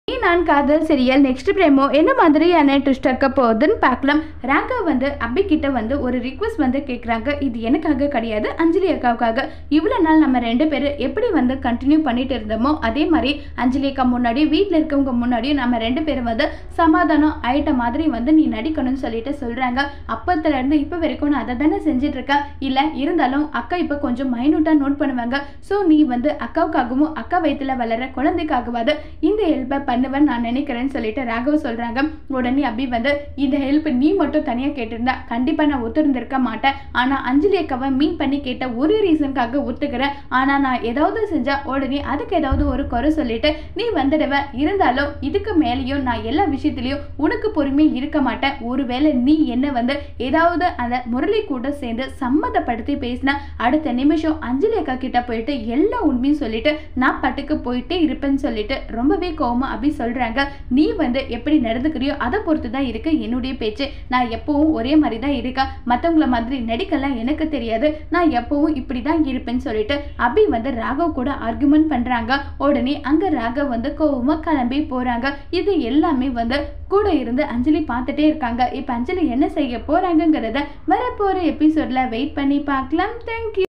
நான் காதல் serial next பிரேமோ என்ன மாதிரியான ட்விஸ்ட் இருக்க போகுதுன்னு பார்க்கலாம். ராகவ் அபி கிட்ட ஒரு ரிக்வெஸ்ட் கேட்குறாங்க. இது எனக்காக கிடையாது, அஞ்சலி அக்காவுக்காக. இவ்வளோ நாள் நம்ம 2 பேரும் எப்படி கண்டினியூ பண்ணிட்டு இருந்தோமோ அதே மாதிரி அஞ்சலி அக்கா முன்னாடி வீட்டில் இருக்கவங்க முன்னாடியும் நம்ம 2 பேரும் சமாதானம் ஆயிட்ட மாதிரி நீ நடிக்கணும்னு சொல்லிட்டு சொல்கிறாங்க. அப்பத்துலேருந்து இப்போ வரைக்கும் நான் அதை தானே செஞ்சுட்டு இருக்கேன். இல்லை இருந்தாலும் அக்கா இப்போ கொஞ்சம் மைனூட்டாக நோட் பண்ணுவாங்க. ஸோ நீ அக்காவுக்காகவும் அக்கா வயிற்றுல வளர குழந்தைக்காகவாது இந்த ஹெல்ப்பை பண்ணுவேன் நான் நினைக்கிறேன்னு சொல்லிட்டு ராகவ் சொல்றாங்க. உடனே அபி இந்த ஹெல்ப் நீ மட்டும் தனியா கேட்டிருந்தா கண்டிப்பா நான் ஒத்துருந்திருக்க மாட்டேன். ஆனா அஞ்சலி அக்காவை மீன் பண்ணி கேட்ட ஒரு ரீசனுக்காக ஒத்துக்கிறேன். ஆனா நான் ஏதாவது செஞ்சா உடனே அதுக்கு ஏதாவது ஒரு குறை சொல்லிட்டு நீ வந்துடுவ. இருந்தாலும் இதுக்கு மேலேயும் நான் எல்லா விஷயத்திலையும் உனக்கு பொறுமை இருக்க மாட்டேன். ஒருவேளை நீ என்ன ஏதாவது அந்த முரளி கூட சேர்ந்து சம்மதப்படுத்தி பேசின அடுத்த நிமிஷம் அஞ்சலி அக்கா கிட்ட போயிட்டு எல்லா உண்மையும் சொல்லிட்டு நான் பட்டுக்கு போயிட்டே இருப்பேன்னு சொல்லிட்டு ரொம்பவே கோவமா அபி சொல்றாங்க. நீ எப்படி நடந்துக்கிறியோ அதை பொறுத்து தான் இருக்கு என்னுடைய பேச்சு. நான் எப்பவும் ஒரே மாதிரி தான் இருக்கேன். மற்றவங்கள மாதிரி நடிக்கலாம் எனக்கு தெரியாது. நான் எப்பவும் இப்படி தான் இருப்பேன்னு சொல்லிட்டு அபி ராகவ் கூட ஆர்குமெண்ட் பண்றாங்க. உடனே அங்க ராகவ் கோவமா கிளம்பி போறாங்க. இது எல்லாமே கூட இருந்து அஞ்சலி பார்த்துட்டே இருக்காங்க. இப்ப அஞ்சலி என்ன செய்ய போறாங்கிறத வரப்போற எபிசோட்ல வெயிட் பண்ணி பார்க்கலாம். தேங்க்யூ.